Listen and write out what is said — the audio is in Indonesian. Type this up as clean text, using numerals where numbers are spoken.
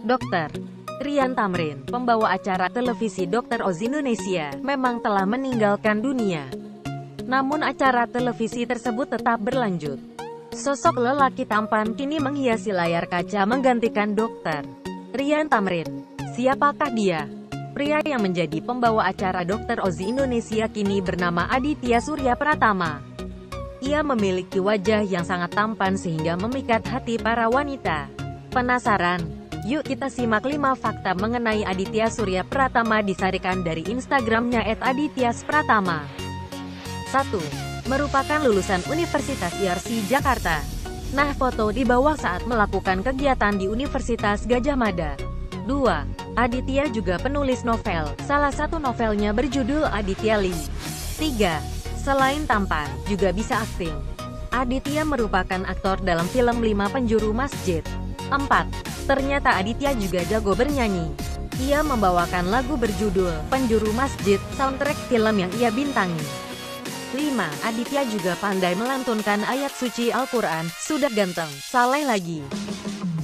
Dokter Rian Tamrin, pembawa acara televisi Dokter Oz Indonesia, memang telah meninggalkan dunia. Namun acara televisi tersebut tetap berlanjut. Sosok lelaki tampan kini menghiasi layar kaca menggantikan Dokter Rian Tamrin. Siapakah dia? Pria yang menjadi pembawa acara Dokter Oz Indonesia kini bernama Aditya Surya Pratama. Ia memiliki wajah yang sangat tampan sehingga memikat hati para wanita. Penasaran? Yuk kita simak 5 fakta mengenai Aditya Surya Pratama disarikan dari Instagramnya @adityas_pratama. 1. Merupakan lulusan Universitas IRC Jakarta. Nah, foto di bawah saat melakukan kegiatan di Universitas Gadjah Mada. 2. Aditya juga penulis novel, salah satu novelnya berjudul Aditya Lee. 3. Selain tampan, juga bisa akting. Aditya merupakan aktor dalam film 5 Penjuru Masjid. 4. Ternyata Aditya juga jago bernyanyi. Ia membawakan lagu berjudul Penjuru Masjid, soundtrack film yang ia bintangi. 5. Aditya juga pandai melantunkan ayat suci Al-Quran. Sudah ganteng, saleh lagi.